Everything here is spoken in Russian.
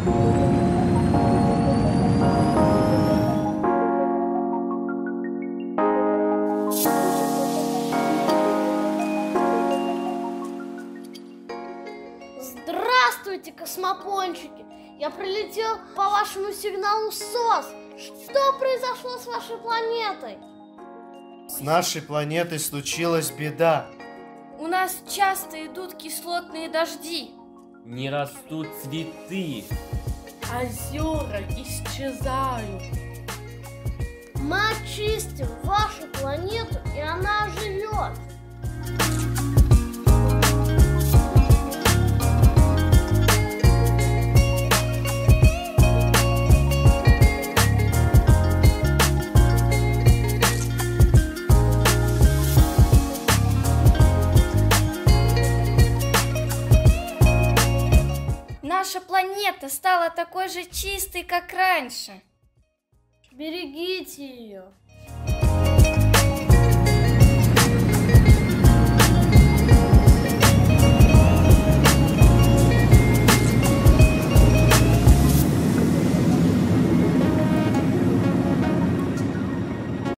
Здравствуйте, космопончики! Я прилетел по вашему сигналу СОС. Что произошло с вашей планетой? С нашей планетой случилась беда. У нас часто идут кислотные дожди. Не растут цветы. Озера исчезают. Мы очистим вашу планету, и она оживет. Наша планета стала такой же чистой, как раньше. Берегите ее.